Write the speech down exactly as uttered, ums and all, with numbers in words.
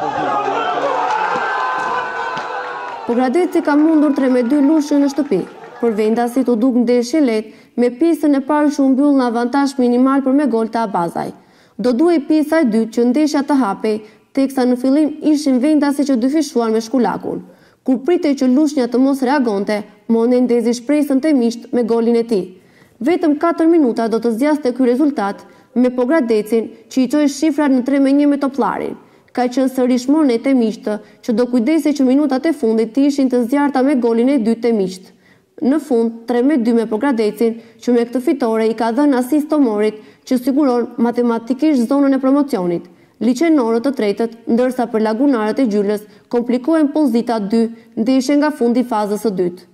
Pogradeci ka mundur tre me dy lushe në shtëpi. Për vendasit u duk ndeshje lehtë me pjesën e parë që u mbyll në avantazh minimal për me gol të Abazaj. Do duhej pjesa e dytë që ndeshja të hapej, teksa në fillim ishin vendasi që dyfishuan me shkulakun. Kur pritej që lushnja të mos reagonte, Mone ndezi shpresën të miqt me golin e tij. Vetëm katër minuta do të zgjaste ky rezultat me Pogradecin që i çoi shifrat në tre me një me toplarin. Ka qenë sërish Mone te miqtë që do kujdesej që minutat e fundit të ishin të zgjarta me golin e dytë te miqt. Në fund tre me dy me Pogradecin që me këtë fitore i ka dhënë asist Tomorit që siguron matematikisht zonën e promocionit. Liçenorët të tretët, ndërsa për lagunarët e Gjylës komplikohen pozita dy ndeshje nga fundi fazës së dytë.